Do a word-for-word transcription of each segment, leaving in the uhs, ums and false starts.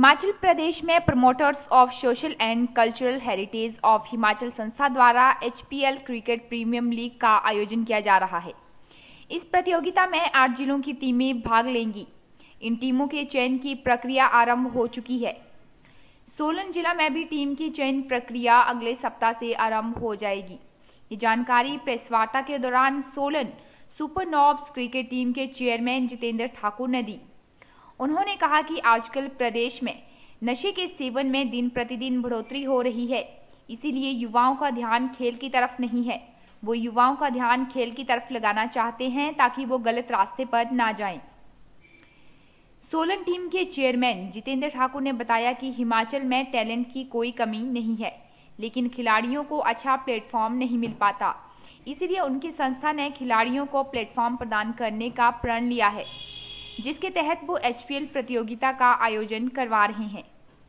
हिमाचल प्रदेश में promoters of social and cultural heritage of Himachal संस्था द्वारा H P L cricket premier league का आयोजन किया जा रहा है। इस प्रतियोगिता में आठ जिलों की टीमें भाग लेंगी। इन टीमों के चयन की प्रक्रिया आरंभ हो चुकी है। सोलन जिला में भी टीम की चयन प्रक्रिया अगले सप्ताह से आरंभ हो जाएगी। ये जानकारी प्रेस वार्ता के दौरान Solan super knobs cricket team के चेयरमैन जितेंद्र ठाकुर ने दी। उन्होंने कहा कि आजकल प्रदेश में नशे के सेवन में दिन प्रतिदिन बढ़ोतरी हो रही है, इसीलिए युवाओं का ध्यान खेल की तरफ नहीं है। वो युवाओं का ध्यान खेल की तरफ लगाना चाहते हैं ताकि वो गलत रास्ते पर ना जाएं। सोलन टीम के चेयरमैन जितेंद्र ठाकुर ने बताया कि हिमाचल में टैलेंट की कोई कमी नहीं है, लेकिन खिलाड़ियों को अच्छा प्लेटफॉर्म नहीं मिल पाता। इसीलिए उनकी संस्था ने खिलाड़ियों को प्लेटफॉर्म प्रदान करने का प्रण लिया है, जिसके तहत वो एच पी एल प्रतियोगिता का आयोजन करवा रहे हैं।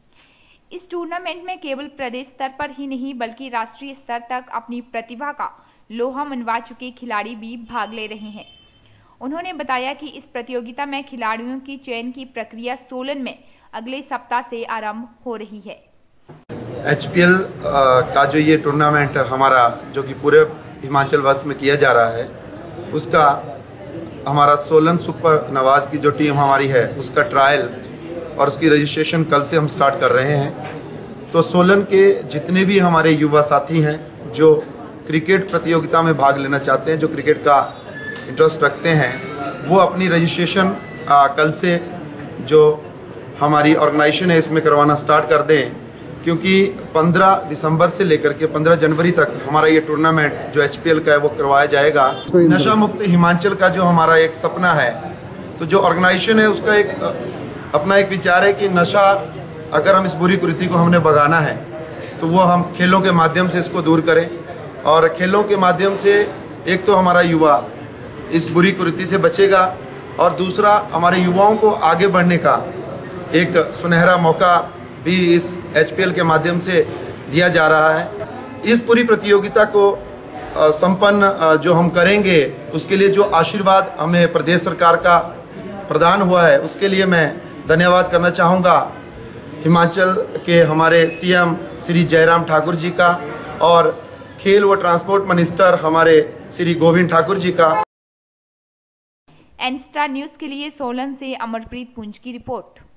इस टूर्नामेंट में केवल प्रदेश स्तर पर ही नहीं बल्कि राष्ट्रीय स्तर तक अपनी प्रतिभा का लोहा मनवा चुके खिलाड़ी भी भाग ले रहे हैं। उन्होंने बताया कि इस प्रतियोगिता में खिलाड़ियों की चयन की प्रक्रिया सोलन में अगले सप्ताह से आरंभ हो रही है। एच पी एल का जो ये टूर्नामेंट हमारा जो कि पूरे हिमाचल वर्ष में किया जा रहा है, उसका हमारा सोलन सुपर नवाज की जो टीम हमारी है उसका ट्रायल और उसकी रजिस्ट्रेशन कल से हम स्टार्ट कर रहे हैं। तो सोलन के जितने भी हमारे युवा साथी हैं जो क्रिकेट प्रतियोगिता में भाग लेना चाहते हैं, जो क्रिकेट का इंटरेस्ट रखते हैं, वो अपनी रजिस्ट्रेशन कल से जो हमारी ऑर्गेनाइजेशन है इसमें करवाना स्टार्ट कर दें, क्योंकि पंद्रह दिसंबर से लेकर के पंद्रह जनवरी तक हमारा ये टूर्नामेंट जो एच पी एल का है वो करवाया जाएगा। नशा मुक्त हिमाचल का जो हमारा एक सपना है, तो जो ऑर्गेनाइजेशन है उसका एक अपना एक विचार है कि नशा अगर हम इस बुरी कुरीति को हमने भगाना है तो वो हम खेलों के माध्यम से इसको दूर करें। और खेलों के माध्यम से एक तो हमारा युवा इस बुरी कुरीति से बचेगा और दूसरा हमारे युवाओं को आगे बढ़ने का एक सुनहरा मौका भी इस एच पी एल के माध्यम से दिया जा रहा है। इस पूरी प्रतियोगिता को संपन्न जो हम करेंगे उसके लिए जो आशीर्वाद हमें प्रदेश सरकार का प्रदान हुआ है उसके लिए मैं धन्यवाद करना चाहूँगा हिमाचल के हमारे सी एम श्री जयराम ठाकुर जी का और खेल व ट्रांसपोर्ट मिनिस्टर हमारे श्री गोविंद ठाकुर जी का। एन स्टार न्यूज़ के लिए सोलन से अमरप्रीत पुंज की रिपोर्ट।